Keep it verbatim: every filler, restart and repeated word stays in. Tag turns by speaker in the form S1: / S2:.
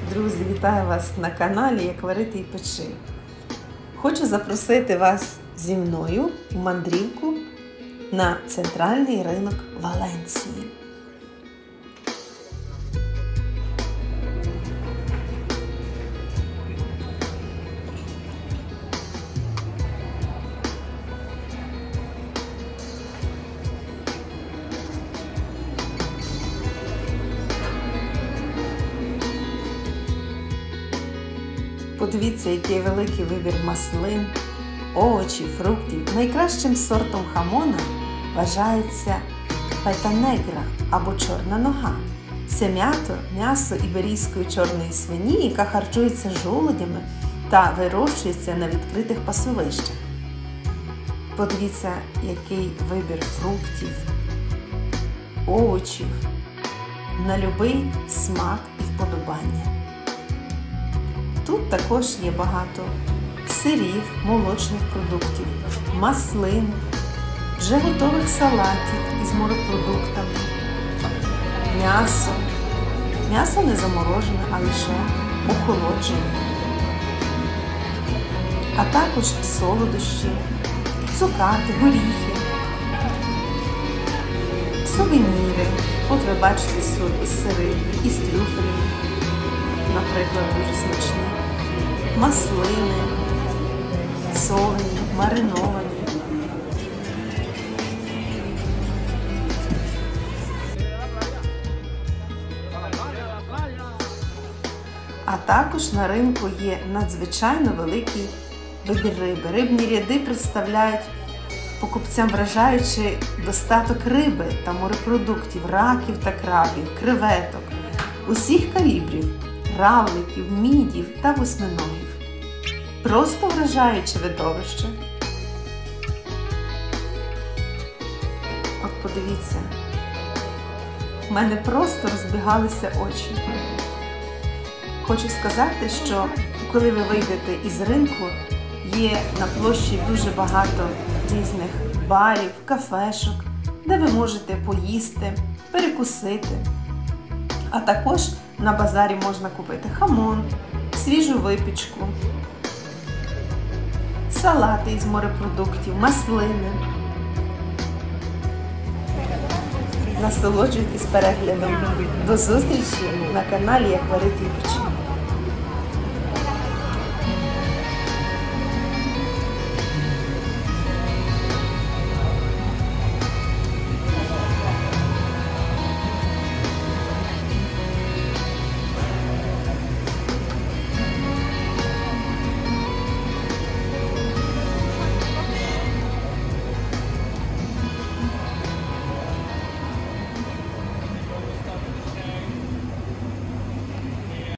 S1: Друзі, вітаю вас на каналі Як варити і печи. Хочу запросити вас зі мною в мандрівку на центральний ринок Валенції. Подивіться, який великий вибір маслин, овочів, фруктів. Найкращим сортом хамона вважається пайтанегра або чорна нога. Це м'ято, м'ясо іберійської чорної свині, яка харчується жолудями та вирощується на відкритих пасовищах. Подивіться, який вибір фруктів, овочів на будь-який смак і вподобання. Тут також є багато сирів, молочних продуктів, маслин, вже готових салатів із морепродуктами, м'ясо. М'ясо не заморожене, а лише охолоджене. А також солодощі, цукати, горіхи, сувеніри. От ви бачите сири із трюфелями, наприклад, дуже смачні. Маслини, солені, мариновані. А також на ринку є надзвичайно великий вибір риби. Рибні ряди представляють покупцям вражаючий достаток риби та морепродуктів, раків та крабів, креветок, усіх калібрів, равликів, мідів та восьминогів. Просто вражаюче видовище. От подивіться, в мене просто розбігалися очі. Хочу сказати, що коли ви вийдете із ринку, є на площі дуже багато різних барів, кафешок, де ви можете поїсти, перекусити. А також на базарі можна купити хамон, свіжу випічку, салати із морепродуктів, маслини. Насолоджуйтесь переглядом. До зустрічі на каналі Як варити і печи.